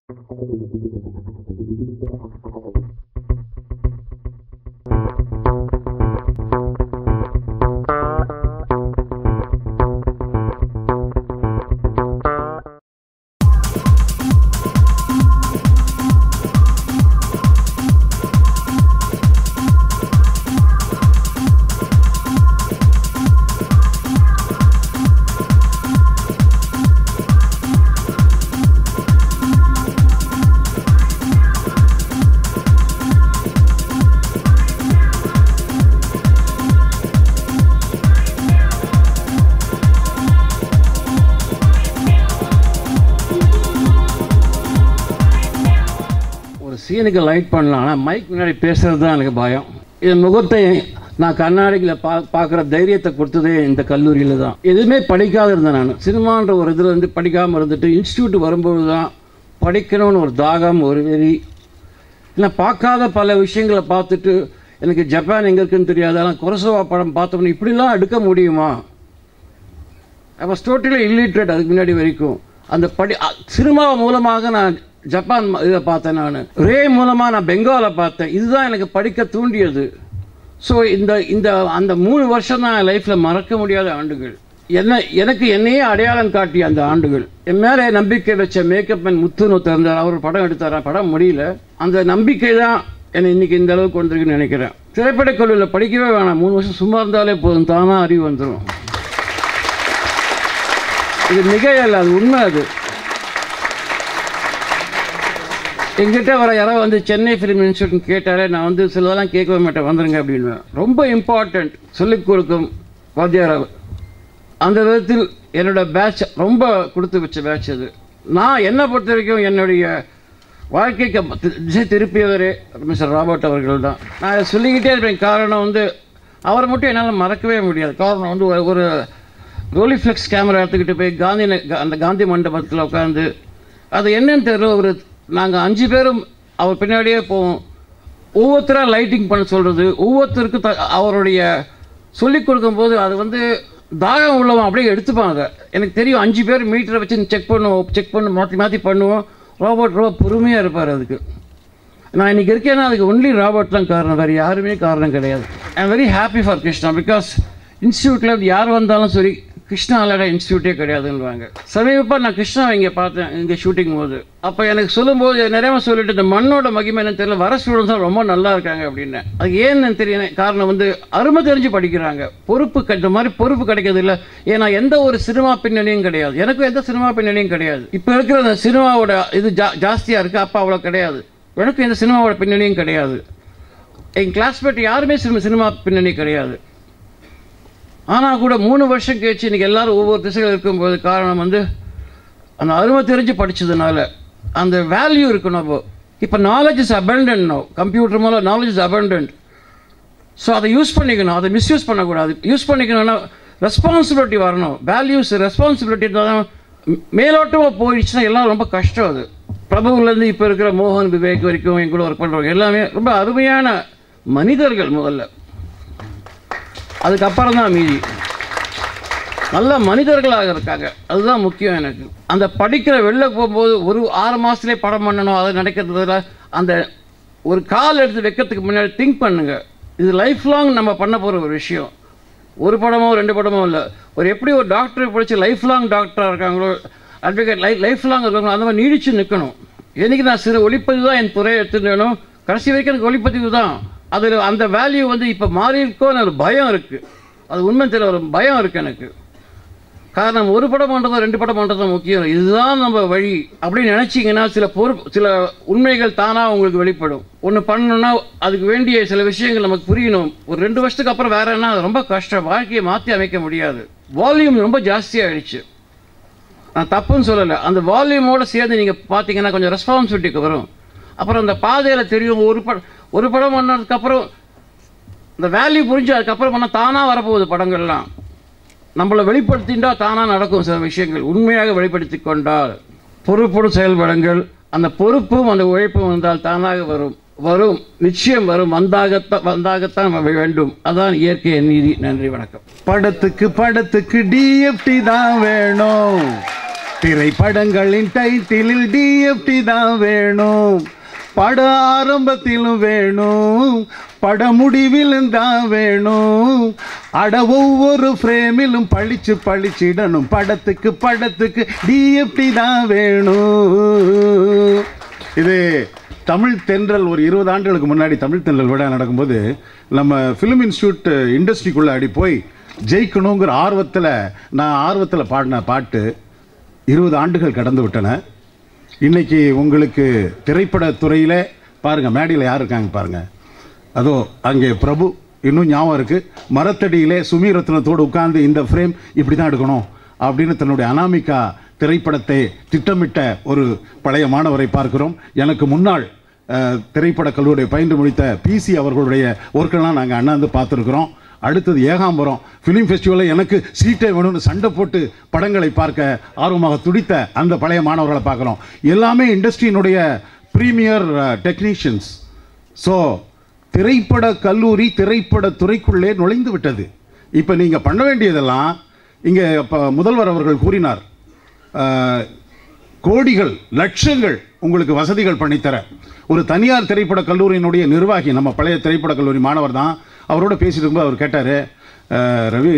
சீனுக்கு லைட் பண்ணலாம், ஆனால் மைக் முன்னாடி பேசுகிறது தான் எனக்கு பயம். என் முகத்தை நான் கண்ணாடியில் பார்க்குற தைரியத்தை கொடுத்ததே இந்த கல்லூரியில் தான். எதுவுமே படிக்காத இருந்தேன் நான். சினிமான்ற ஒரு இதில் வந்து படிக்காமல் இருந்துட்டு இன்ஸ்டியூட் வரும்போது தான் படிக்கணும்னு ஒரு தாகம், ஒரு வெறி. இல்லை பார்க்காத பல விஷயங்களை பார்த்துட்டு எனக்கு ஜப்பான் எங்கே இருக்குன்னு தெரியாது, ஆனால் கொரசோவா படம் பார்த்தோம்னா இப்படிலாம் எடுக்க முடியுமா? அப்போ டோட்டலி இல்லிட்ரேட் அதுக்கு முன்னாடி வரைக்கும். அந்த சினிமா மூலமாக நான் ஜப்பான் இதை பார்த்தேன், நான் ரே மூலமாக நான் பெங்காலை பார்த்தேன். இதுதான் எனக்கு படிக்க தூண்டியது. ஸோ அந்த 3 வருஷம் தான் என் லைஃப்பில் மறக்க முடியாத ஆண்டுகள். எனக்கு என்னையே அடையாளம் காட்டிய அந்த ஆண்டுகள். என் மேலே நம்பிக்கை வச்ச மேக்கப் மேன் முத்துன்னு திறந்தார். அவர் படம் எடுத்தார், படம் முடியல. அந்த நம்பிக்கை தான் என்னை இன்றைக்கி இந்த அளவுக்கு வந்திருக்குன்னு நினைக்கிறேன். திரைப்படக் கல்லூரியில் படிக்கவே வேணாம், 3 வருஷம் சும்மா இருந்தாலே போதும், தானாக அறிவு வந்துடும். இது மிகையல்ல, அது உண்மை. அது எங்கிட்ட வர யாராவது வந்து சென்னை ஃபிலிம் இன்ஸ்டியூட்னு கேட்டாலே நான் வந்து சிலதெல்லாம் கேட்கவே மாட்டேன், வந்துருங்க அப்படின்னு. ரொம்ப இம்பார்ட்டண்ட் சொல்லிக் கொடுக்கும் வாத்தியார். அந்த விதத்தில் என்னோட பேட்ச் ரொம்ப கொடுத்து வச்ச பேட்ச் அது. நான் என்னை பொறுத்த வரைக்கும் என்னுடைய வாழ்க்கைக்கு திசை திருப்பியவரே மிஸ்டர் ராபர்ட் அவர்கள் தான். நான் அதை சொல்லிக்கிட்டே இருப்பேன். காரணம் வந்து அவரை மட்டும் என்னால் மறக்கவே முடியாது. காரணம் வந்து ஒரு ரோலிஃப்ளெக்ஸ் கேமரா எடுத்துக்கிட்டு போய் அந்த காந்தி மண்டபத்தில் உட்காந்து அது என்னன்னு தெரியல, நாங்கள் 5 பேரும் அவர் பின்னாடியே போவோம். ஒவ்வொருத்தராக லைட்டிங் பண்ண சொல்கிறது, ஒவ்வொருத்தருக்கும் அவருடைய சொல்லிக் கொடுக்கும்போது அது வந்து தாகம் உள்ளவன் அப்படியே எடுத்துப்பாங்க. எனக்கு தெரியும் 5 பேர் மீட்டரை வச்சு செக் பண்ணி மாற்றி பண்ணுவோம். ராபர்ட் ரொம்ப பொறுமையாக இருப்பார். அதுக்கு நான் இன்றைக்கி இருக்கேன்னா அதுக்கு ஒன்லி ராபர்ட் தான் காரணம், வேறு யாருமே காரணம் கிடையாது. I am very happy for Krishna. Because இன்ஸ்டியூட்டில் யார் வந்தாலும் சரி, கிருஷ்ணா அல்லாட இன்ஸ்டியூட்டே கிடையாதுன்னுவாங்க. சமீபமாக நான் கிருஷ்ணாவை இங்கே பார்த்தேன், இங்கே ஷூட்டிங் போது. அப்போ எனக்கு சொல்லும்போது நிறைய சொல்லிட்டு இந்த மண்ணோட மகிமை என்னன்னு தெரியல, வர ஸ்டூடெண்ட்ஸ் தான் ரொம்ப நல்லா இருக்காங்க அப்படின்னு. அதுக்கு ஏன்னு தெரியல. காரணம் வந்து அருமை தெரிஞ்சு படிக்கிறாங்க. இந்த மாதிரி பொறுப்பு கிடைக்கிறது இல்லை. ஏன்னா எந்த ஒரு சினிமா பின்னணியும் கிடையாது, எனக்கும் எந்த சினிமா பின்னணியும் கிடையாது. இப்போ இருக்கிற அந்த சினிமாவோட இது ஜாஸ்தியாக இருக்குது, அப்போ அவ்வளோ கிடையாது. எனக்கும் எந்த சினிமாவோட பின்னணியும் கிடையாது. என் கிளாஸ்மேட் யாருமே சினிமா பின்னணி கிடையாது. ஆனால் கூட 3 வருஷம் கழிச்சு இன்றைக்கி எல்லோரும் ஒவ்வொரு திசைகள் இருக்கும்போது காரணம் வந்து அந்த அருமை தெரிஞ்சு படித்ததுனால அந்த வேல்யூ இருக்கணும். இப்போ knowledge is abundant. No computer மூலம் நாலேஜ் இஸ் அபண்டன்ட். ஸோ அதை யூஸ் பண்ணிக்கணும், அதை மிஸ்யூஸ் பண்ணக்கூடாது. யூஸ் பண்ணிக்கணும்னா ரெஸ்பான்சிபிலிட்டி வரணும். வேல்யூஸ் ரெஸ்பான்சிபிலிட்டி தான். மேலோட்டமாக போயிடுச்சுன்னா எல்லாம் ரொம்ப கஷ்டம். அது பிரபுவிலேருந்து இப்போ இருக்கிற மோகன் விவேக் வரைக்கும் என் கூட ஒர்க் பண்ணுறவங்க எல்லாமே ரொம்ப அருமையான மனிதர்கள். முதல்ல அதுக்கப்புறம் தான் மீதி நல்ல மனிதர்களாக இருக்காங்க. அதுதான் முக்கியம் எனக்கு. அந்த படிக்கிற வெளில போகும்போது ஒரு 6 மாதத்துலேயே படம் பண்ணணும், அதை நினைக்கிறதுல அந்த ஒரு கால் எடுத்து வைக்கிறதுக்கு முன்னாடி திங்க் பண்ணுங்கள். இது லைஃப் லாங் நம்ம பண்ண போகிற ஒரு விஷயம். ஒரு படமோ 2 படமோ இல்லை. எப்படி ஒரு டாக்டரை படித்து லைஃப் லாங் டாக்டராக இருக்காங்களோ, அட்வொகேட் லைஃப் லாங் இருக்காங்களோ, அந்த மாதிரி நீடிச்சு நிற்கணும். என்றைக்கு நான் சிறு ஒளிப்பதிவு தான் என் துறையை எடுத்துட்டு வேணும். கடைசி வரைக்கும் எனக்கு ஒளிப்பதிவு தான். அதில் அந்த வேல்யூ வந்து இப்போ மாறி இருக்கோன்னு ஒரு பயம் இருக்குது. அது உண்மை தெரியல, ஒரு பயம் இருக்குது எனக்கு. காரணம் ஒரு படம் பண்ணுறதோ 2 படம் பண்ணுறதோ முக்கியம். இதுதான் நம்ம வழி அப்படின்னு நினச்சிங்கன்னா சில உண்மைகள் தானாக உங்களுக்கு வெளிப்படும். ஒன்று பண்ணணுன்னா அதுக்கு வேண்டிய சில விஷயங்கள் நமக்கு புரியணும். ஒரு 2 வருஷத்துக்கு அப்புறம் வேறு என்ன, அது ரொம்ப கஷ்டம். வாழ்க்கையை மாற்றி அமைக்க முடியாது. வால்யூம் ரொம்ப ஜாஸ்தியாகிடுச்சு. நான் தப்புன்னு சொல்லலை. அந்த வால்யூமோடு சேர்ந்து நீங்கள் பார்த்தீங்கன்னா கொஞ்சம் ரெஸ்பான்சிபிலிட்டிக்கு வரும். அப்புறம் அந்த பாதையில் தெரியும். ஒரு படம் பண்ணதுக்கப்புறம் இந்த வேல்யூ புரிஞ்சு அதுக்கப்புறம் பண்ணால் தானாக வரப்போகுது படங்கள்லாம். நம்மளை வெளிப்படுத்தின்றா தானாக நடக்கும். சில விஷயங்கள் உண்மையாக வெளிப்படுத்தி கொண்டால் பொறுப்போடு செயல்படுங்கள். அந்த பொறுப்பும் அந்த உழைப்பும் வந்தால் தானாக வரும் நிச்சயம் வரும். வந்தாகத்தான் வேண்டும். அதான் இயற்கையின் நீதி. நன்றி, வணக்கம். படத்துக்கு டிஎஃப்டி தான் வேணும். திரைப்படங்களின் டைட்டிலில் டிஎஃப்டி தான் வேணும், பட ஆரம்பத்திலும் வேணும், பட முடிவிலும் தான் வேணும், அட ஒவ்வொரு ஃப்ரேமிலும் பளிச்சிடணும், படத்துக்கு டிஎஃப்டி தான் வேணும். இது தமிழ் தென்றல் ஒரு 20 ஆண்டுகளுக்கு முன்னாடி தமிழ் தென்றல் விழா நடக்கும்போது நம்ம ஃபிலிம் இன்ஸ்டியூட் இண்டஸ்ட்ரிக்குள்ளே அடி போய் ஜெயிக்கணுங்கிற ஆர்வத்தில் பாடின பாட்டு 20 ஆண்டுகள் கடந்து விட்டன. இன்றைக்கி உங்களுக்கு திரைப்படத்துறையில் பாருங்கள், மேடையில் யார் இருக்காங்க பாருங்கள், அதோ அங்கே பிரபு இன்னும் ஞாபகம் இருக்குது, மரத்தடியிலே சுமீரத்னத்தோடு உட்கார்ந்து இந்த ஃப்ரேம் இப்படி தான் எடுக்கணும் அப்படின்னு தன்னுடைய அனாமிகா திரைப்படத்தை திட்டமிட்ட ஒரு பழைய மாணவரை பார்க்கிறோம். எனக்கு முன்னாள் திரைப்பட கல்லூரியை பயின்று முடித்த பிசி அவர்களுடைய ஒர்க்கெல்லாம் நாங்கள் அண்ணாந்து பார்த்துருக்குறோம். அடுத்தது ஏகாம்பரம் ஃபிலிம் ஃபெஸ்டிவலில் எனக்கு சீட்டை வேணும்னு சண்டை போட்டு படங்களை பார்க்க ஆர்வமாக துடித்த அந்த பழைய மாணவர்களை பார்க்குறோம். எல்லாமே இண்டஸ்ட்ரியினுடைய ப்ரீமியர் டெக்னீஷியன்ஸ். ஸோ திரைப்பட கல்லூரி திரைப்படத்துறைக்குள்ளே நுழைந்து விட்டது. இப்போ நீங்கள் பண்ண வேண்டியதெல்லாம் இங்கே இப்போ முதல்வர் அவர்கள் கூறினார், கோடிகள் லட்சங்கள் உங்களுக்கு வசதிகள் பண்ணித்தர. ஒரு தனியார் திரைப்பட கல்லூரியினுடைய நிர்வாகி, நம்ம பழைய திரைப்பட கல்லூரி மாணவர் தான், அவரோட பேசிட்டு இருக்கும்போது அவர் கேட்டார், ரவி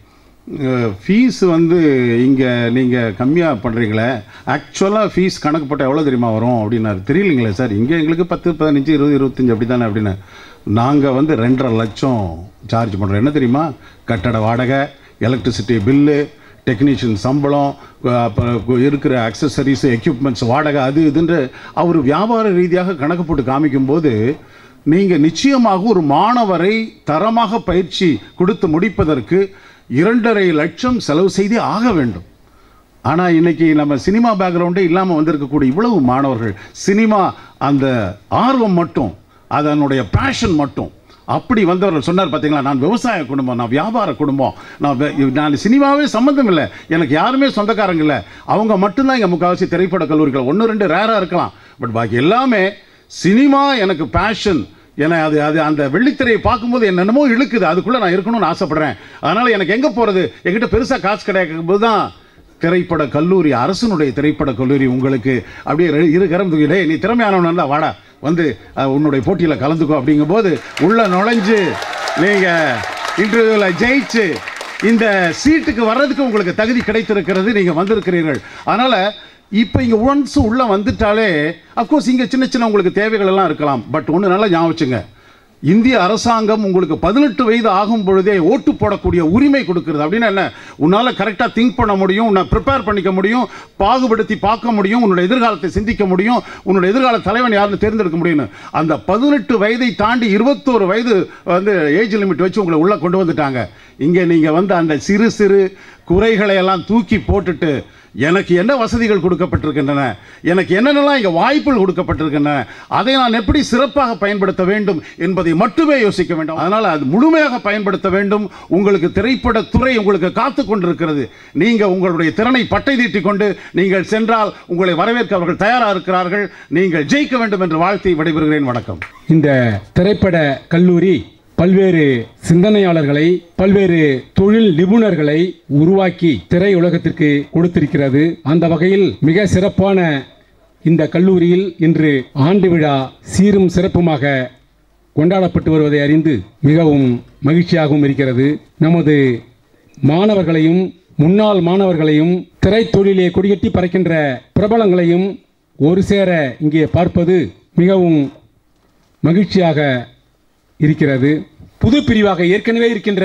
ஃபீஸ் இங்கே நீங்கள் கம்மியாக பண்ணுறீங்களே, ஆக்சுவலாக ஃபீஸ் கணக்கு போட்டால் எவ்வளோ தெரியுமா வரும் அப்படின்னாரு. தெரியலைங்களே சார், இங்கே எங்களுக்கு 10, 15, 20, 25 அப்படி தானே அப்படின்னு. நாங்கள் 2.5 லட்சம் சார்ஜ் பண்ணுறோம். என்ன தெரியுமா? கட்டட வாடகை, எலக்ட்ரிசிட்டி பில்லு, டெக்னீஷியன் சம்பளம், அப்புறம் இருக்கிற அக்சசரிஸ், எக்யூப்மெண்ட்ஸ் வாடகை, அது இதுன்று அவர் வியாபார ரீதியாக கணக்கு போட்டு காமிக்கும்போது நீங்கள் நிச்சயமாக ஒரு மாணவரை தரமாக பயிற்சி கொடுத்து முடிப்பதற்கு 2.5 லட்சம் செலவு செய்தே ஆக வேண்டும். ஆனால் இன்றைக்கி நம்ம சினிமா பேக்ரவுண்டே இல்லாமல் வந்திருக்கக்கூடிய இவ்வளவு மாணவர்கள், சினிமா அந்த ஆர்வம் மட்டும், அதனுடைய பேஷன் மட்டும் அப்படி வந்தவர்கள் சொன்னார் பார்த்தீங்களா, நான் விவசாய குடும்பம், நான் வியாபார குடும்பம், நான் சினிமாவே சம்மந்தம் இல்லை, எனக்கு யாருமே சொந்தக்காரங்க இல்லை, அவங்க மட்டும்தான் இங்கே முக்கால்வாசி திரைப்பட கல்லூரிகள், 1-2 ரேராக இருக்கலாம், பட் பாக்கி எல்லாமே சினிமா எனக்கு பேஷன். ஏன்னா அது அந்த வெள்ளித்திரையை பார்க்கும்போது என்னென்னமோ இழுக்குது, அதுக்குள்ளே நான் இருக்கணும்னு ஆசைப்படுறேன். அதனால் எனக்கு எங்கே போகிறது, என்கிட்ட பெருசாக காசு கிடைக்கும் போது தான் திரைப்பட கல்லூரி, அரசனுடைய திரைப்பட கல்லூரி உங்களுக்கு அப்படியே கரம் தூக்கிட்டே, நீ திறமையானவன் தான் வாடா உன்னுடைய போட்டியில் கலந்துக்கோ அப்படிங்கும்போது உள்ள நுழைஞ்சு நீங்கள் இன்டர்வியூவில் ஜெயிச்சு இந்த சீட்டுக்கு வர்றதுக்கு உங்களுக்கு தகுதி கிடைத்திருக்கிறது, நீங்கள் வந்திருக்கிறீர்கள். அதனால் இப்போ இங்கே ஒன்ஸ் உள்ளே வந்துட்டாலே அஃப்கோர்ஸ் இங்கே சின்ன சின்ன உங்களுக்கு தேவைகள் எல்லாம் இருக்கலாம், பட் ஒன்று நல்லா ஞாபகம் வச்சுங்க, இந்திய அரசாங்கம் உங்களுக்கு 18 வயது ஆகும் பொழுதே ஓட்டு போடக்கூடிய உரிமை கொடுக்கிறது. அப்படின்னா என்ன, உன்னால் கரெக்டாக திங்க் பண்ண முடியும், உன்னை ப்ரிப்பேர் பண்ணிக்க முடியும், பாகுபடுத்தி பார்க்க முடியும், உன்னுடைய எதிர்காலத்தை சிந்திக்க முடியும், உன்னுடைய எதிர்கால தலைவன் யாருன்னு தேர்ந்தெடுக்க முடியும்னு. அந்த 18 வயதை தாண்டி 21 வயது ஏஜ் லிமிட் வச்சு உங்களை உள்ளே கொண்டு வந்துட்டாங்க. இங்கே நீங்கள் அந்த சிறு சிறு குறைகளை எல்லாம் தூக்கி போட்டுட்டு எனக்கு என்ன வசதிகள் கொடுக்கப்பட்டிருக்கின்றன, எனக்கு என்னென்னலாம் இங்கே வாய்ப்புகள் கொடுக்கப்பட்டிருக்கின்றன, அதை நான் எப்படி சிறப்பாக பயன்படுத்த வேண்டும் என்பதை மட்டுமே யோசிக்க வேண்டும். அதனால் அது முழுமையாக பயன்படுத்த வேண்டும். உங்களுக்கு திரைப்படத்துறை உங்களுக்கு காத்து கொண்டிருக்கிறது. நீங்கள் உங்களுடைய திறனை பட்டை தீட்டிக் கொண்டு நீங்கள் சென்றால் உங்களை வரவேற்க அவர்கள் தயாராக இருக்கிறார்கள். நீங்கள் ஜெயிக்க வேண்டும் என்று வாழ்த்தி விடைபெறுகிறேன். வணக்கம். இந்த திரைப்பட கல்லூரி பல்வேறு சிந்தனையாளர்களை, பல்வேறு தொழில் நிபுணர்களை உருவாக்கி திரையுலகத்திற்கு கொடுத்திருக்கிறது. அந்த வகையில் மிக சிறப்பான இந்த கல்லூரியில் இன்று ஆண்டு விழா சீரும் சிறப்புமாக கொண்டாடப்பட்டு வருவதை அறிந்து மிகவும் மகிழ்ச்சியாகவும் இருக்கிறது. நமது மாணவர்களையும் முன்னாள் மாணவர்களையும் திரைத்தொழிலே கொடிகட்டி பறக்கின்ற பிரபலங்களையும் ஒரு சேர இங்கே பார்ப்பது மிகவும் மகிழ்ச்சியாக இருக்கிறது. புது பிரிவாக ஏற்கனவே இருக்கின்ற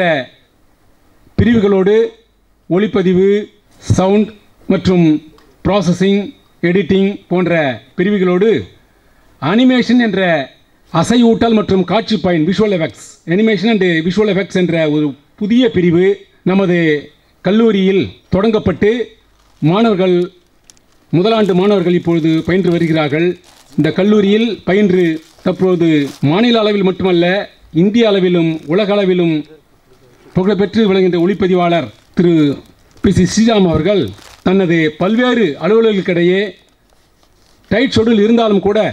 பிரிவுகளோடு ஒளிப்பதிவு, சவுண்ட் மற்றும் ப்ராசஸிங், எடிட்டிங் போன்ற பிரிவுகளோடு அனிமேஷன் என்ற அசைவூட்டல் மற்றும் காட்சி பயன், visual effects, animation and visual effects என்ற ஒரு புதிய பிரிவு நமது கல்லூரியில் தொடங்கப்பட்டு மாணவர்கள், முதலாண்டு மாணவர்கள் இப்பொழுது பயின்று வருகிறார்கள். இந்த கல்லூரியில் பயின்று தற்போது மாநில அளவில் மட்டுமல்ல, இந்திய அளவிலும் உலக அளவிலும் புகழ்பெற்று விளங்குகின்ற ஒளிப்பதிவாளர் திரு பி.சி. ஸ்ரீராம் அவர்கள் தனது பல்வேறு அலுவலர்களுக்கிடையே டைட் ஷெட்யூல் இருந்தாலும் கூட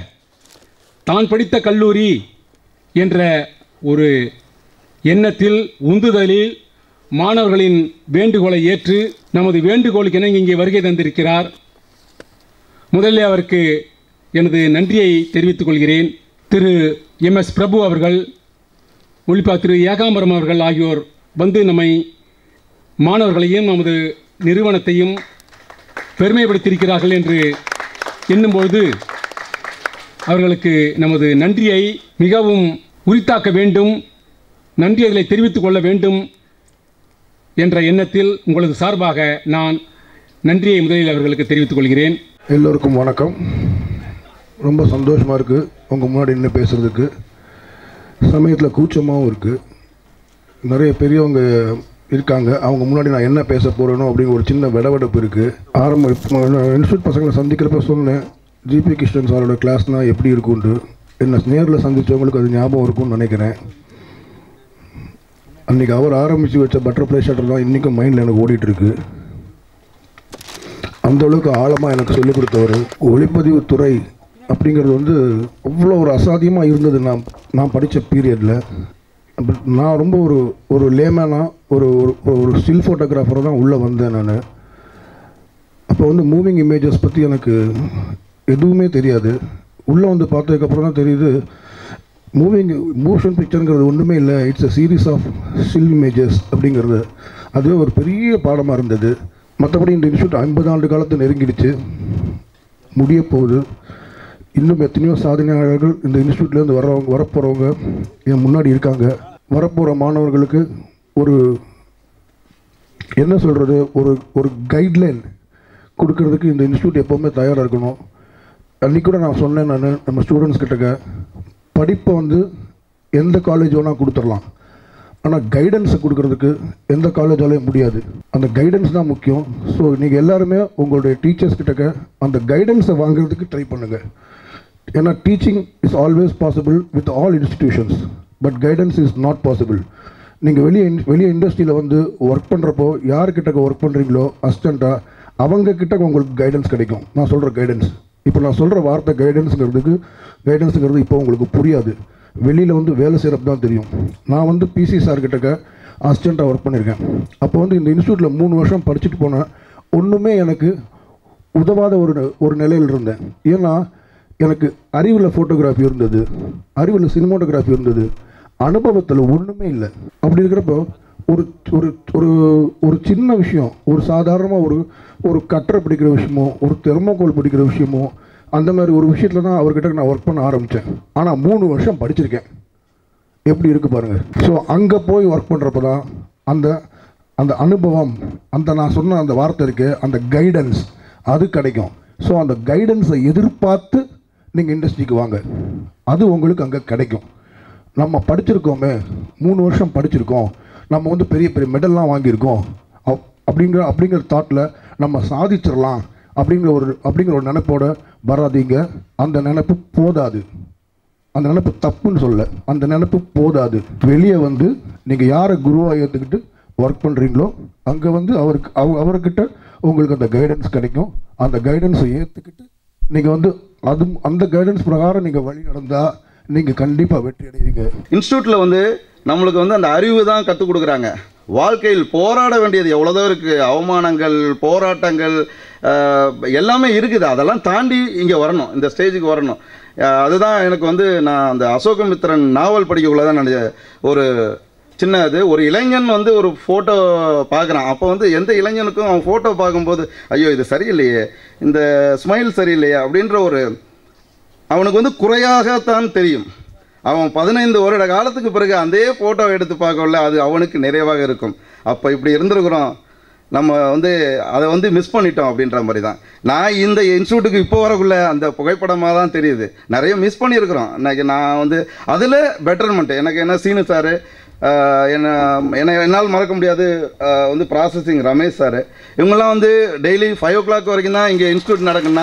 தான் படித்த கல்லூரி என்ற ஒரு எண்ணத்தில், உந்துதலில் மாணவர்களின் வேண்டுகோளை ஏற்று நமது வேண்டுகோளுக்கு இணங்கி இங்கே வருகை தந்திருக்கிறார். முதலில் அவருக்கு எனது நன்றியை தெரிவித்துக் கொள்கிறேன். திரு MS பிரபு அவர்கள், ஒளிப்பா திரு ஏகாம்பரம் அவர்கள் ஆகியோர் வந்து நம்மை மாணவர்களையும் நமது நிறுவனத்தையும் பெருமைப்படுத்தியிருக்கிறார்கள் என்று எண்ணும்பொழுது அவர்களுக்கு நமது நன்றியை மிகவும் உரித்தாக்க வேண்டும், நன்றிகளை தெரிவித்துக் கொள்ள வேண்டும் என்ற எண்ணத்தில் உங்களது சார்பாக நான் நன்றியை முதலில் அவர்களுக்கு தெரிவித்துக் கொள்கிறேன். எல்லோருக்கும் வணக்கம். ரொம்ப சந்தோஷமாக இருக்குது உங்கள் முன்னாடி இன்னும் பேசுகிறதுக்கு. சமயத்தில் கூச்சமாகவும் இருக்குது. நிறைய பெரியவங்க இருக்காங்க, அவங்க முன்னாடி நான் என்ன பேச போகிறேனோ அப்படிங்கிற ஒரு சின்ன விடவெடுப்பு இருக்குது. இன்ஸ்டியூட் பசங்களை சந்திக்கிறப்ப சொன்னேன், ஜிபி கிருஷ்ணன் சாரோட கிளாஸ்னால் எப்படி இருக்கும்ட்டு. என்ன நேரில் சந்தித்தவங்களுக்கு அது ஞாபகம் இருக்கும்னு நினைக்கிறேன். அன்றைக்கி அவர் ஆரம்பித்து வச்ச பட்டர்ஃப்ளை ஷட்டர் தான் இன்றைக்கும் மைண்டில் எனக்கு ஓடிட்டுருக்கு. அந்தளவுக்கு ஆழமாக எனக்கு சொல்லிக் கொடுத்தவர். ஒளிப்பதிவு துறை அப்படிங்கிறது வந்து அவ்வளோ ஒரு அசாத்தியமாக இருந்தது நான் படித்த பீரியடில். நான் ரொம்ப ஒரு லேமேனாக ஒரு ஸ்டில் ஃபோட்டோகிராஃபராக தான் உள்ளே வந்தேன் நான். அப்போ வந்து மூவிங் இமேஜஸ் பற்றி எனக்கு எதுவுமே தெரியாது. உள்ளே வந்து பார்த்ததுக்கப்புறம் தான் தெரியுது மோஷன் பிக்சருங்கிறது ஒன்றுமே இல்லை, it's a series of still images அப்படிங்கிறது. அதுவே ஒரு பெரிய பாடமாக இருந்தது. மற்றபடி இந்த இன்ஸ்டியூட் 50 ஆண்டு காலத்தை நெருங்கிடுச்சு, முடிய போகுது. இன்னும் எத்தனையோ சாதனையாளர்கள் இந்த இன்ஸ்டியூட்லேருந்து வரப்போகிறவங்க என் முன்னாடி இருக்காங்க. வரப்போகிற மாணவர்களுக்கு ஒரு என்ன சொல்கிறது, ஒரு கைட்லைன் கொடுக்கறதுக்கு இந்த இன்ஸ்டியூட் எப்போவுமே தயாராக இருக்கணும். அன்றைக்கி கூட நான் சொன்னேன், நம்ம ஸ்டூடெண்ட்ஸ் கிட்டக்க படிப்பை வந்து எந்த காலேஜ் வேணால் கொடுத்துடலாம், ஆனால் கைடன்ஸை கொடுக்கறதுக்கு எந்த காலேஜாலேயும் முடியாது. அந்த கைடன்ஸ் தான் முக்கியம். ஸோ நீங்கள் எல்லாருமே உங்களுடைய டீச்சர்ஸ் கிட்டக்க அந்த கைடன்ஸை வாங்குறதுக்கு ட்ரை பண்ணுங்கள். ஏன்னா teaching is always possible with all institutions, but guidance is not possible. நீங்கள் வெளியே இண்டஸ்ட்ரியில் வந்து ஒர்க் பண்ணுறப்போ யார்கிட்ட ஒர்க் பண்ணுறீங்களோ அசிஸ்டண்ட்டாக, அவங்கக்கிட்ட உங்களுக்கு கைடன்ஸ் கிடைக்கும். நான் சொல்கிற கைடன்ஸ், இப்போ நான் சொல்கிற வார்த்தை கைடன்ஸுங்கிறது இப்போ உங்களுக்கு புரியாது. வெளியில் வந்து வேலை செய்கிறப்ப தான் தெரியும். நான் வந்து பிசி சார்கிட்ட அசிஸ்டண்ட்டாக ஒர்க் பண்ணியிருக்கேன். அப்போ வந்து இந்த இன்ஸ்டியூட்டில் 3 வருஷம் படிச்சுட்டு போனேன். ஒன்றுமே எனக்கு உதவாத ஒரு நிலையில் இருந்தேன். ஏன்னா எனக்கு அறிவில் ஃபோட்டோகிராஃபி இருந்தது, அறிவில் சினிமாட்டோகிராஃபி இருந்தது, அனுபவத்தில் ஒன்றுமே இல்லை. அப்படி இருக்கிறப்போ ஒரு ஒரு ஒரு ஒரு சின்ன விஷயம், ஒரு சாதாரணமாக ஒரு கட்டரை பிடிக்கிற விஷயமோ, ஒரு தெர்மோகோல் பிடிக்கிற விஷயமோ, அந்த மாதிரி ஒரு விஷயத்தில் தான் அவர்கிட்ட நான் ஒர்க் பண்ண ஆரம்பித்தேன். ஆனால் 3 வருஷம் படிச்சிருக்கேன். எப்படி இருக்குது பாருங்கள். ஸோ அங்கே போய் ஒர்க் பண்ணுறப்ப தான் அந்த அனுபவம், நான் சொன்ன அந்த வார்த்தை இருக்குது, அந்த கைடன்ஸ் அது கிடைக்கும். ஸோ அந்த கைடன்ஸை எதிர்பார்த்து நீங்கள் இண்டஸ்ட்ரிக்கு வாங்க, அது உங்களுக்கு அங்கே கிடைக்கும். நம்ம படிச்சிருக்கோமே, 3 வருஷம் படிச்சிருக்கோம், நம்ம வந்து பெரிய பெரிய மெடல்லாம் வாங்கியிருக்கோம் அப்படிங்கிற தாட்டில் நம்ம சாதிச்சிடலாம் அப்படிங்கிற ஒரு நினைப்போட வராதீங்க. அந்த நினைப்பு போதாது. அந்த நினைப்பு தப்புன்னு சொல்ல, அந்த நினைப்பு போதாது. வெளியே வந்து நீங்கள் யாரை குருவாக ஏற்றுக்கிட்டு ஒர்க் பண்ணுறீங்களோ அங்கே வந்து அவர்கிட்ட உங்களுக்கு அந்த கைடன்ஸ் கிடைக்கும். அந்த கைடன்ஸை ஏற்றுக்கிட்டு நீங்கள் வந்து அந்த கைடன்ஸ் பிரகாரம் நீங்கள் வழி நடந்தால் நீங்கள் கண்டிப்பாக வெற்றி அடைவீங்க. இன்ஸ்டியூட்டில் வந்து நம்மளுக்கு வந்து அந்த அறிவு தான் கற்றுக் கொடுக்குறாங்க. வாழ்க்கையில் போராட வேண்டியது எவ்வளோதோ இருக்குது. அவமானங்கள், போராட்டங்கள் எல்லாமே இருக்குது. அதெல்லாம் தாண்டி இங்கே வரணும், இந்த ஸ்டேஜுக்கு வரணும். அதுதான் எனக்கு வந்து நான் அந்த அசோகமித்திரன் நாவல் படிக்கக்குள்ள தான் நான் ஒரு ஒரு இளைஞன் வந்து ஒரு ஃபோட்டோ பார்க்குறான். அப்போ வந்து எந்த இளைஞனுக்கும் அவன் ஃபோட்டோ பார்க்கும்போது ஐயோ இது சரியில்லையே, இந்த ஸ்மைல் சரியில்லையே அப்படின்ற அவனுக்கு வந்து குறையாகத்தான் தெரியும். அவன் 15 வருட காலத்துக்கு பிறகு அதே ஃபோட்டோவை எடுத்து பார்க்கல, அது அவனுக்கு நிறைவாக இருக்கும். அப்போ இப்படி இருந்திருக்கிறோம், நம்ம வந்து அதை வந்து மிஸ் பண்ணிட்டோம் அப்படின்ற மாதிரி தான். நான் இந்த இன்ஸ்டியூட்டுக்கு இப்போ வரக்குள்ள அந்த புகைப்படமாக தான் தெரியுது. நிறைய மிஸ் பண்ணியிருக்கிறோம். நான் வந்து அதில் பெட்டர்மெண்ட் எனக்கு என்ன சீனு சார், என்னால் மறக்க முடியாது வந்து ப்ராசஸிங் ரமேஷ் சார், இவங்கெல்லாம் வந்து டெய்லி 5 o'clock வரைக்கும் தான் இங்கே இன்ஸ்டியூட் நடக்குன்னா,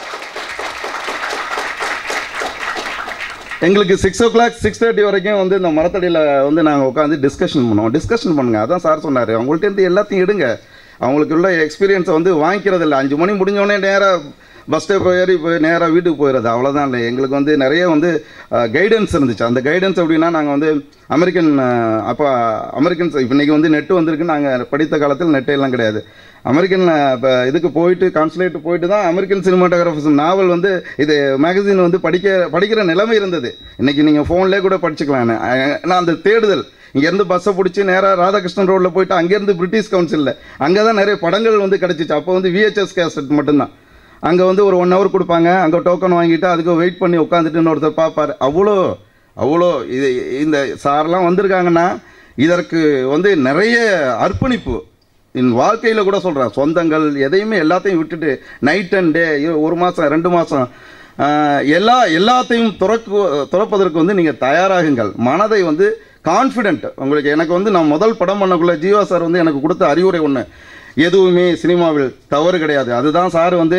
எங்களுக்கு 6 o'clock 6:30 வரைக்கும் வந்து இந்த மரத்தடியில் வந்து நாங்கள் உட்காந்து டிஸ்கஷன் பண்ணுங்க. அதான் சார் சொன்னார், அவங்கள்ட்ட இருந்து எல்லாத்தையும் எடுங்க, அவங்களுக்கு உள்ள எக்ஸ்பீரியன்ஸை வந்து வாங்கிக்கிறதில்ல. 5 மணி முடிஞ்சோடனே நேராக பஸ் ஸ்டாப் ஏறி போய் நேராக வீட்டுக்கு போயிடுறது, அவ்வளோதான். இல்லை, எங்களுக்கு வந்து நிறைய வந்து கைடன்ஸ் இருந்துச்சு. அந்த கைடன்ஸ் எப்படின்னா, நாங்கள் வந்து அமெரிக்கன்ஸ் இப்போ இன்றைக்கி வந்து நெட்டு வந்திருக்கு. நாங்கள் படித்த காலத்தில் நெட்டு எல்லாம் கிடையாது. அமெரிக்கன் இப்போ இதுக்கு போயிட்டு கான்சுலேட் போயிட்டு தான் அமெரிக்கன் சினிமாட்டோகிராஃபர்ஸ் நாவல் வந்து இது மேகசின் வந்து படிக்கிற நிலைமை இருந்தது. இன்றைக்கி நீங்கள் ஃபோன்லேயே கூட படிச்சுக்கலான்னு. நான் அந்த தேடுதல் இங்கேருந்து பஸ்ஸை பிடிச்சி நேராக ராதாகிருஷ்ணன் ரோட்டில் போயிட்டு அங்கேருந்து பிரிட்டிஷ் கவுன்சிலில் அங்கே தான் நிறைய படங்கள் வந்து கிடச்சிச்சு. அப்போ வந்து VHS கேசட் மட்டும்தான். அங்கே வந்து ஒரு 1 hour கொடுப்பாங்க. அங்கே டோக்கன் வாங்கிட்டு அதுக்கு வெயிட் பண்ணி உட்காந்துட்டு ஒருத்தர் பார்ப்பார். அவ்வளோ இது இந்த சார்லாம் வந்திருக்காங்கன்னா இதற்கு வந்து நிறைய அர்ப்பணிப்பு என் வாழ்க்கையில் கூட சொல்கிறேன். சொந்தங்கள் எதையுமே எல்லாத்தையும் விட்டுட்டு நைட் அண்ட் டே 1 மாதம் 2 மாதம் எல்லாத்தையும் துறப்பதற்கு வந்து நீங்கள் தயாராகுங்கள். மனதை வந்து கான்ஃபிடென்ட் உங்களுக்கு. எனக்கு வந்து நான் முதல் படம் பண்ணக்குள்ளே ஜீவா சார் வந்து எனக்கு கொடுத்த அறிவுரை ஒன்று, எதுவுமே சினிமாவில் தவறு கிடையாது. அதுதான் சார் வந்து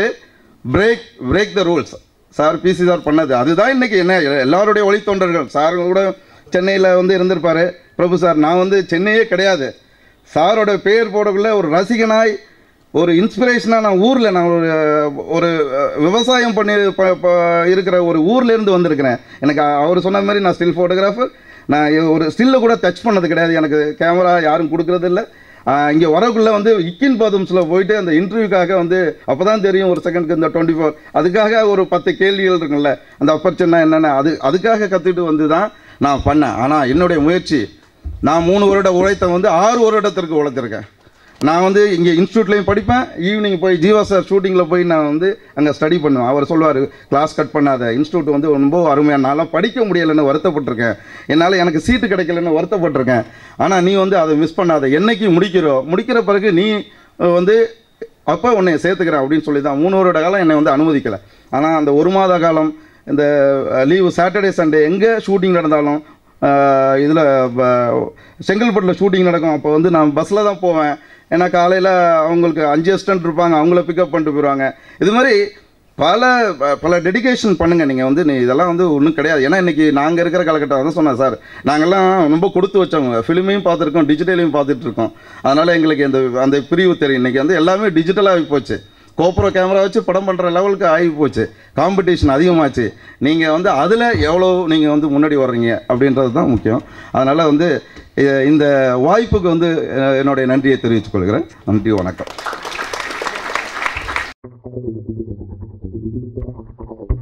break the rules sir PC sir பண்ணது. அதுதான் இன்றைக்கி என்ன எல்லாருடைய வழித்தொண்டர்கள். சார் கூட சென்னையில் வந்து இருந்திருப்பார் பிரபு சார். நான் வந்து சென்னையே கிடையாது. சாரோட பேர் போடக்குள்ள ஒரு ரசிகனாய் ஒரு இன்ஸ்பிரேஷனாக நான் ஊரில் நான் ஒரு விவசாயம் பண்ணி இருக்கிற ஒரு ஊர்லேருந்து வந்திருக்கிறேன். எனக்கு அவர் சொன்ன மாதிரி நான் ஸ்டில் ஃபோட்டோகிராஃபர். நான் ஒரு ஸ்டில்லை கூட டச் பண்ணது கிடையாது. எனக்கு கேமரா யாரும் கொடுக்குறதில்ல. இங்கே வரக்குள்ளே வந்து இக்கின் பாத்ரூம்ஸில் போயிட்டு அந்த இன்டர்வியூக்காக வந்து அப்போ தான் தெரியும் ஒரு செகண்டுக்கு இந்த 24 அதுக்காக ஒரு 10 கேள்விகள் இருக்குல்ல, அந்த அப்பர்ச்சுன்னா என்னென்ன அதுக்காக கற்றுக்கிட்டு வந்து தான் நான் பண்ணேன். ஆனால் என்னுடைய முயற்சி, நான் 3 வருட உழைத்த வந்து 6 வருடத்திற்கு உழைத்திருக்கேன். நான் வந்து இங்கே இன்ஸ்டியூட்லேயும் படிப்பேன், ஈவினிங் போய் ஜீவா சார் ஷூட்டிங்கில் போய் நான் வந்து அங்கே ஸ்டடி பண்ணுவேன். அவர் சொல்லுவார், கிளாஸ் கட் பண்ணாத, இன்ஸ்டியூட் வந்து ரொம்ப அருமையாக, நான்லாம் படிக்க முடியலைன்னு வருத்தப்பட்டிருக்கேன், என்னால் எனக்கு சீட்டு கிடைக்கலன்னு வருத்தப்பட்டிருக்கேன். ஆனால் நீ வந்து அதை மிஸ் பண்ணாத, என்னைக்கு முடிக்கிற பிறகு நீ வந்து அப்போ உன்னை சேர்த்துக்கிறேன் அப்படின்னு சொல்லி தான் 3 வருட காலம் என்னை வந்து அனுமதிக்கலை. ஆனால் அந்த 1 மாத காலம் இந்த லீவு சாட்டர்டே சண்டே எங்கே ஷூட்டிங் நடந்தாலும், இதில் செங்கல்பட்டில் ஷூட்டிங் நடக்கும். அப்போ வந்து நான் பஸ்ஸில் தான் போவேன். ஏன்னா காலையில் அவங்களுக்கு 5 அசிஸ்டன்ட் இருப்பாங்க, அவங்கள பிக்கப் பண்ணிட்டு போயிடுவாங்க. இது மாதிரி பல டெடிகேஷன் பண்ணுங்கள். நீங்கள் வந்து இதெல்லாம் வந்து ஒன்றும் கிடையாது. ஏன்னா இன்றைக்கி நாங்கள் இருக்கிற காலகட்டம் தான் சொன்னேன் சார், நாங்கள்லாம் ரொம்ப கொடுத்து வச்சவங்க. ஃபிலிமையும் பார்த்துருக்கோம், டிஜிட்டலையும் பார்த்துட்ருக்கோம். அதனால் எங்களுக்கு அந்த பிரிவு தெரியும். இன்றைக்கி வந்து எல்லாமே டிஜிட்டலாகி போச்சு. கோப்ரோ கேமரா வச்சு படம் பண்ணுற லெவலுக்கு ஆகி போச்சு. காம்படிஷன் அதிகமாச்சு. நீங்கள் வந்து அதில் எவ்வளோ நீங்கள் வந்து முன்னாடி வர்றீங்க அப்படின்றது தான் முக்கியம். அதனால் வந்து இந்த வாய்ப்புக்கு வந்து என்னுடைய நன்றியை தெரிவித்துக் கொள்கிறேன். நன்றி, வணக்கம்.